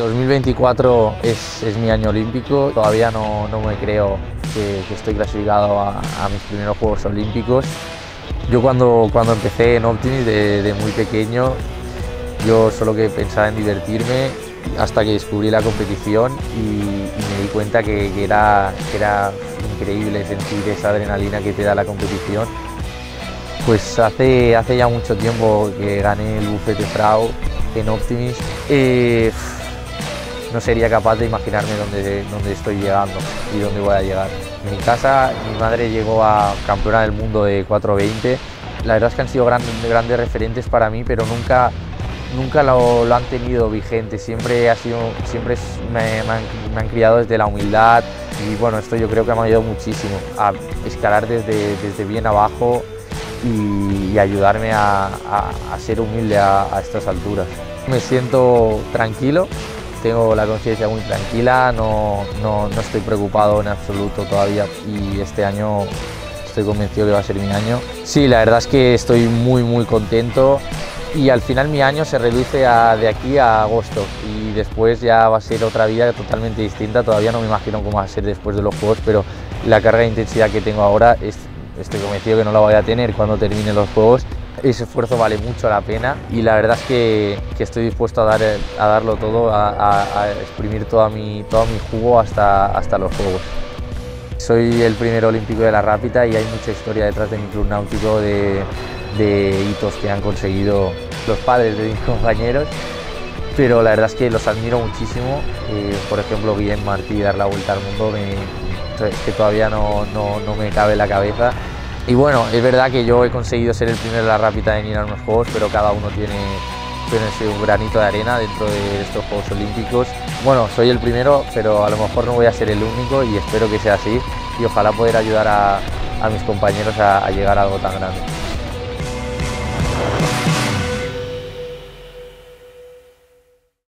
2024 es mi año olímpico, todavía no me creo que estoy clasificado a mis primeros Juegos Olímpicos. Yo cuando empecé en Optimis de muy pequeño, yo solo que pensaba en divertirme hasta que descubrí la competición y me di cuenta que era increíble sentir esa adrenalina que te da la competición. Pues hace ya mucho tiempo que gané el Buffet Frau en Optimis. No sería capaz de imaginarme dónde estoy llegando y dónde voy a llegar. En mi casa, mi madre llegó a campeona del mundo de 420. La verdad es que han sido grandes referentes para mí, pero nunca lo han tenido vigente. Siempre me han criado desde la humildad y bueno, esto yo creo que me ha ayudado muchísimo a escalar desde bien abajo y ayudarme a ser humilde a estas alturas. Me siento tranquilo. Tengo la conciencia muy tranquila, no estoy preocupado en absoluto todavía y este año estoy convencido que va a ser mi año. Sí, la verdad es que estoy muy contento y al final mi año se reduce de aquí a agosto y después ya va a ser otra vida totalmente distinta. Todavía no me imagino cómo va a ser después de los Juegos, pero la carga de intensidad que tengo ahora estoy convencido que no la voy a tener cuando terminen los Juegos. Ese esfuerzo vale mucho la pena y la verdad es que estoy dispuesto a darlo todo, a exprimir todo mi jugo hasta los Juegos. Soy el primer olímpico de la Rápita y hay mucha historia detrás de mi club náutico de hitos que han conseguido los padres de mis compañeros, pero la verdad es que los admiro muchísimo. Por ejemplo, Guillem Martí, dar la vuelta al mundo, es que todavía no me cabe en la cabeza. Y bueno, es verdad que yo he conseguido ser el primero de la Rápita en ir a unos Juegos, pero cada uno tiene un granito de arena dentro de estos Juegos Olímpicos. Bueno, soy el primero, pero a lo mejor no voy a ser el único y espero que sea así y ojalá poder ayudar a mis compañeros a llegar a algo tan grande.